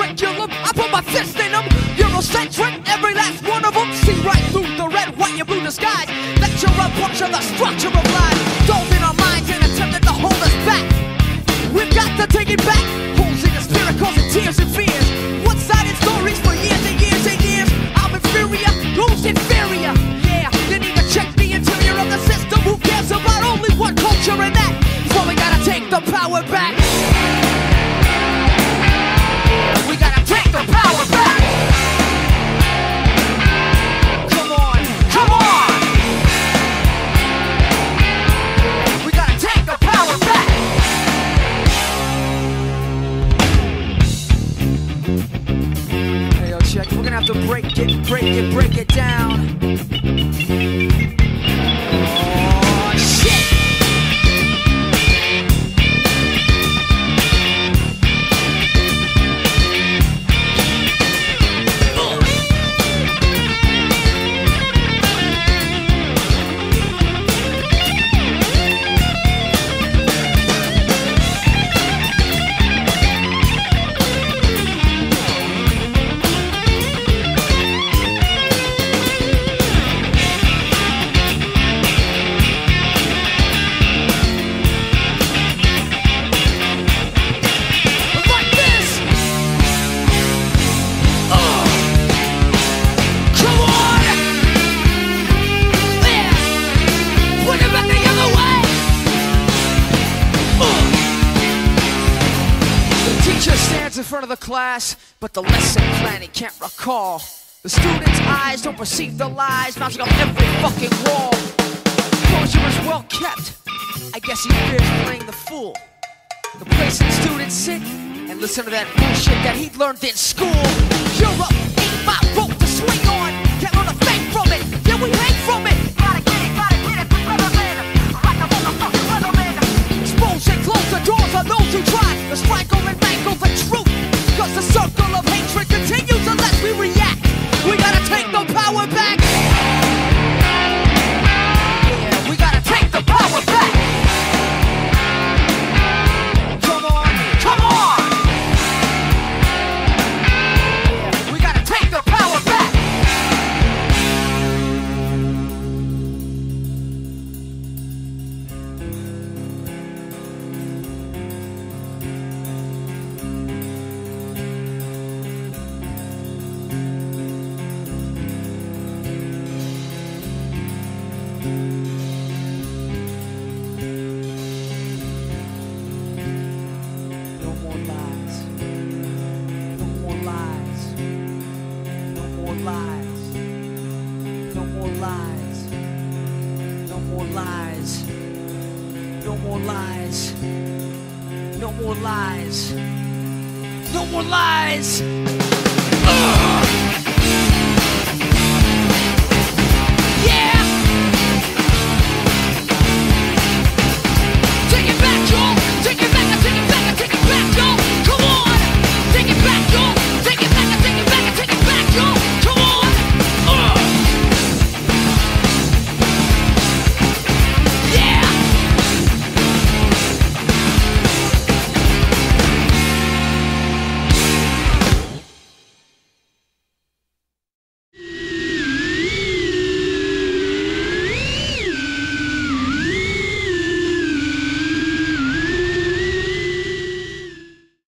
curriculum, I put my fist in them. Eurocentric, every last one of them. See right through the red, white, and blue disguise. Lecture up, puncture the structure of life. Dove in our minds and attempted to hold us back. We've got to take it back. Holes in the spirit causing tears and fears. One-sided stories for years and years and years. I'm inferior, who's inferior? Yeah, they need to check the interior of the system. Who cares about only one culture and that? So we gotta take the power back. Yeah, we gotta take the power back. Come on, come on. Yeah, we gotta take the power back. Hey, yo, check. We're gonna have to break it down. Oh, shit. In front of the class, but the lesson plan he can't recall. The students' eyes don't perceive the lies bouncing off every fucking wall. Closure is well kept. I guess he fears playing the fool. The place the students sit and listen to that bullshit that he learned in school. Europe ain't my rope to swing on. Can't learn a thing from it. Yeah, we hang from it. Gotta get it, weatherman. Like a motherfucking weatherman. Expose and close the doors on those who try to strangle and mangle the truth. Cause the circle of hatred continues unless we react. We gotta take the power back. Yeah, we gotta take the power back. Come on, come on. Yeah, we gotta take the power back. No more lies. No more lies.